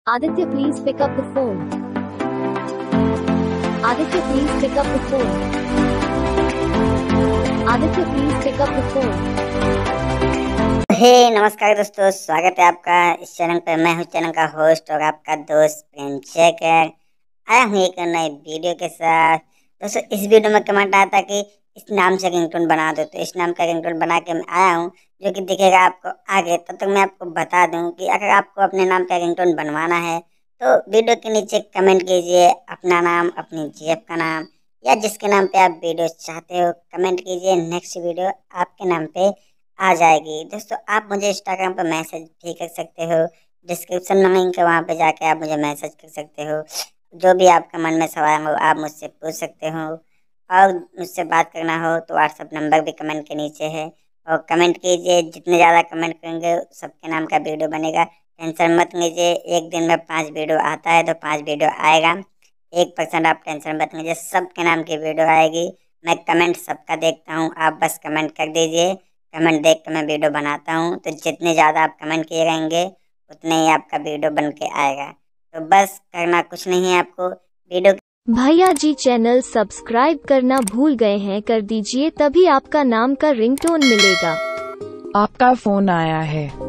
Aditya, please pick up the phone. Aditya, please pick up the phone. Aditya, please pick up the phone. नमस्कार दोस्तों, स्वागत है आपका इस चैनल पर। मैं हूं चैनल का होस्ट और आपका दोस्त प्रेम शेखर। आया हूं एक नई वीडियो के साथ। दोस्तों, इस वीडियो में कमेंट आया था कि इस नाम से रिंगटोन बना दो, तो इस नाम का रिंगटोन बना के मैं आया हूं, जो कि दिखेगा आपको आगे। तब तक मैं आपको बता दूं कि अगर आपको अपने नाम का रिंगटोन बनवाना है तो वीडियो के नीचे कमेंट कीजिए अपना नाम, अपनी जेब का नाम, या जिसके नाम पे आप वीडियो चाहते हो कमेंट कीजिए। नेक्स्ट वीडियो आपके नाम पे आ जाएगी। दोस्तों, आप मुझे इंस्टाग्राम पर मैसेज भी कर सकते हो, डिस्क्रिप्शन में लिंक है, वहाँ पे जाके आप मुझे मैसेज कर सकते हो। जो भी आपका मन में सवाल हो आप मुझसे पूछ सकते हो, और मुझसे बात करना हो तो व्हाट्सअप नंबर भी कमेंट के नीचे है। और कमेंट कीजिए, जितने ज़्यादा कमेंट करेंगे सबके नाम का वीडियो बनेगा। टेंशन मत लीजिए, एक दिन में 5 वीडियो आता है तो 5 वीडियो आएगा। 1% आप टेंशन मत लीजिए, सबके नाम की वीडियो आएगी। मैं कमेंट सबका देखता हूँ, आप बस कमेंट कर दीजिए। कमेंट देख के मैं वीडियो बनाता हूँ, तो जितने ज़्यादा आप कमेंट किए रहेंगे उतने ही आपका वीडियो बन के आएगा। तो बस करना कुछ नहीं है आपको, वीडियो भैया जी, चैनल सब्सक्राइब करना भूल गए हैं, कर दीजिए, तभी आपका नाम का रिंगटोन मिलेगा। आपका फोन आया है।